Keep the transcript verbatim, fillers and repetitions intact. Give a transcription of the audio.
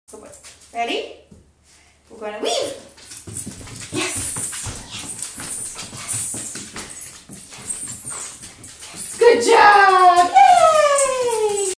Good boy. Ready? We're going to weave. Yes. Yes. Yes. Yes. Good job.